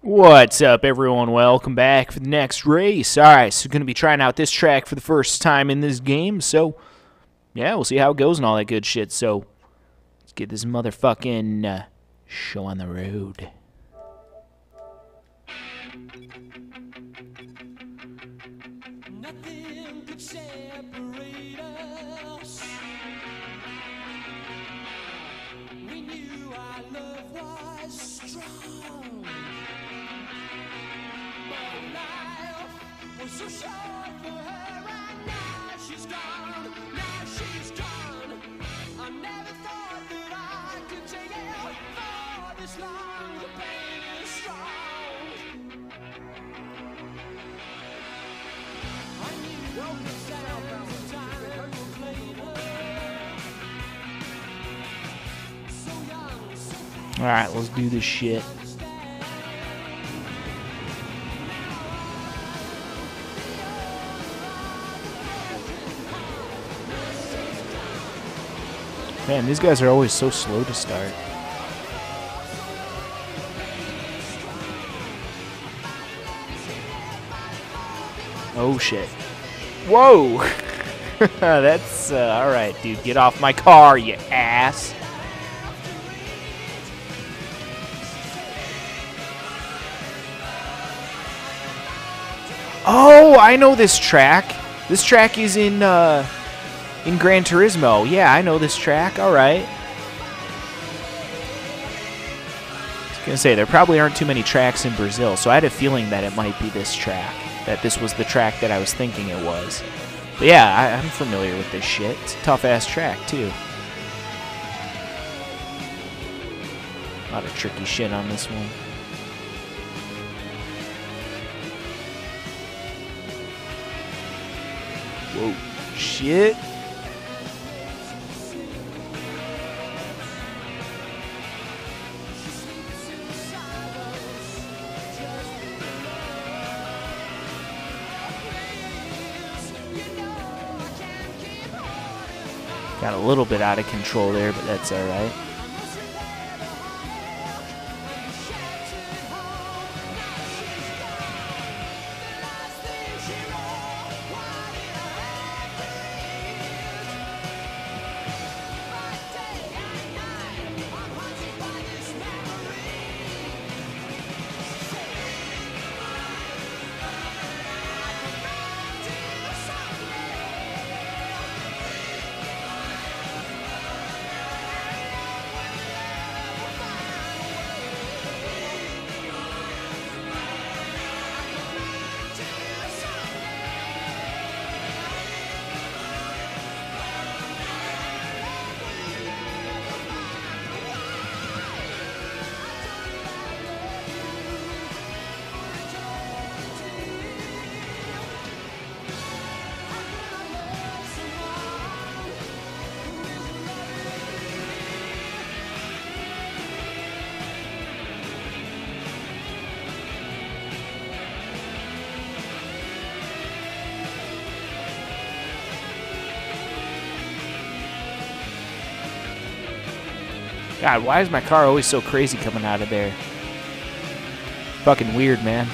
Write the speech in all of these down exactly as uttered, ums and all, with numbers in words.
What's up, everyone? Welcome back for the next race. Alright, so going to be trying out this track for the first time in this game, so yeah, we'll see how it goes and all that good shit. So let's get this motherfucking uh, show on the road. Nothing could separate us. We knew our love was strong. But life was so short for her, and now she's gone. Now she's gone. I never thought that I could take it for this long. The pain is strong. Alright, let's do this shit. Man, these guys are always so slow to start. Oh shit. Whoa! That's, uh, alright, dude. Get off my car, you ass. Oh, I know this track. This track is in, uh, in Gran Turismo. Yeah, I know this track. Alright. I was gonna say, there probably aren't too many tracks in Brazil, so I had a feeling that it might be this track. That this was the track that I was thinking it was. But yeah, I, I'm familiar with this shit. It's a tough-ass track, too. A lot of tricky shit on this one. Whoa, shit. Got a little bit out of control there, but that's alright. God, why is my car always so crazy coming out of there? Fucking weird, man.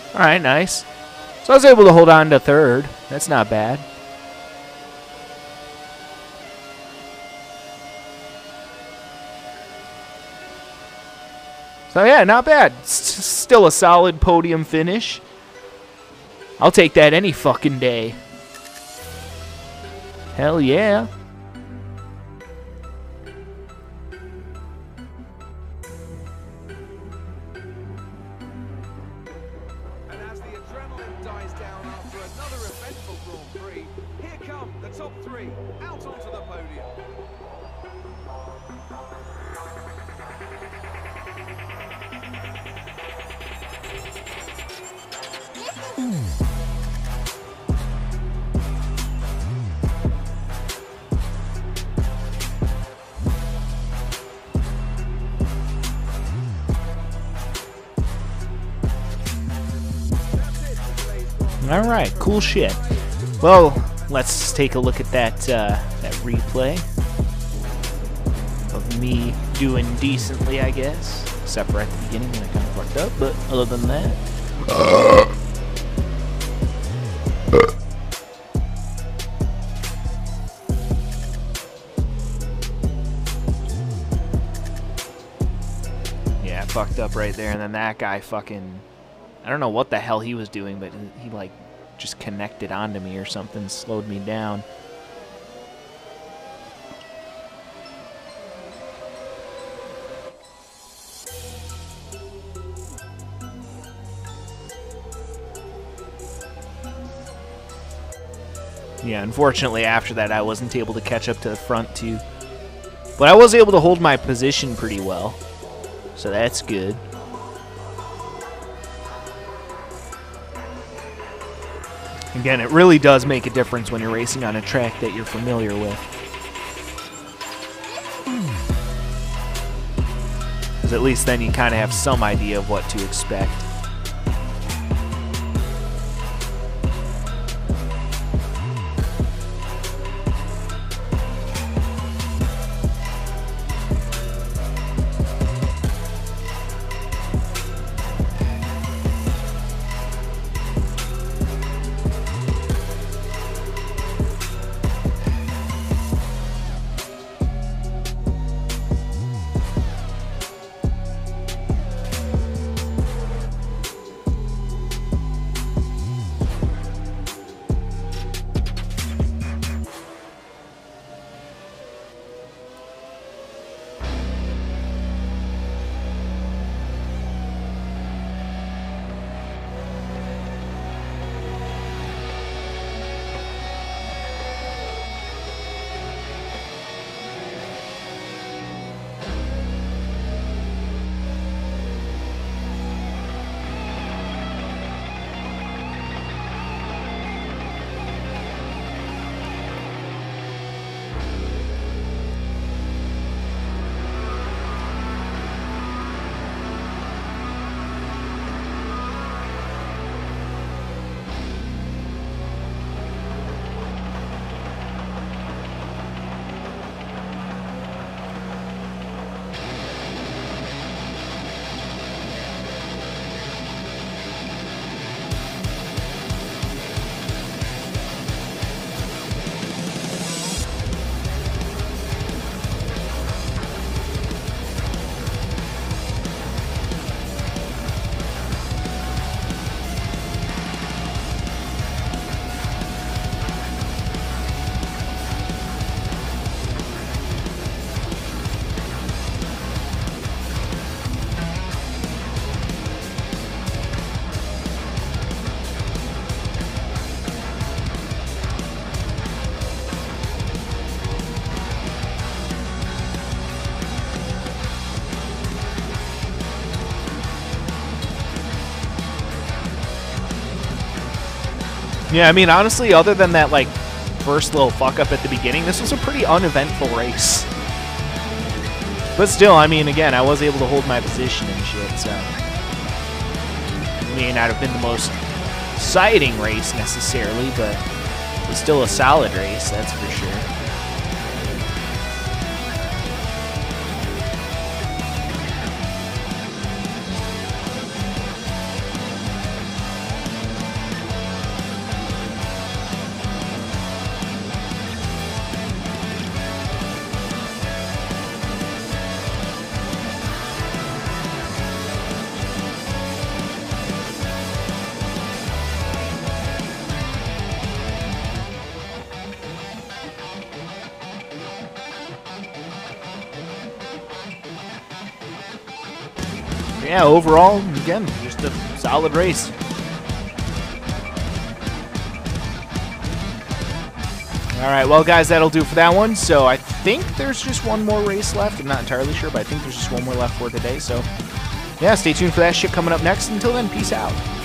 All right, nice. So I was able to hold on to third. That's not bad. So yeah, not bad. S still a solid podium finish. I'll take that any fucking day. Hell yeah. And as the adrenaline dies down after another eventful Grand Prix, here come the top three out onto the podium. All right, cool shit. Well, let's take a look at that uh, that replay of me doing decently, I guess. Except for at the beginning when I kind of fucked up, but other than that. Yeah, I fucked up right there, and then that guy fucking... I don't know what the hell he was doing, but he, like, just connected onto me or something, slowed me down. Yeah, unfortunately after that I wasn't able to catch up to the front two. But I was able to hold my position pretty well, so that's good. Again, it really does make a difference when you're racing on a track that you're familiar with. Because at least then you kind of have some idea of what to expect. Yeah, I mean, honestly, other than that, like, first little fuck-up at the beginning, this was a pretty uneventful race. But still, I mean, again, I was able to hold my position and shit, so... It may not have been the most exciting race, necessarily, but it was still a solid race, that's for sure. yeah, overall, again, just a solid race. All right, well, guys, that'll do for that one. So I think there's just one more race left. I'm not entirely sure, but I think there's just one more left for today. So, yeah, stay tuned for that shit coming up next. Until then, peace out.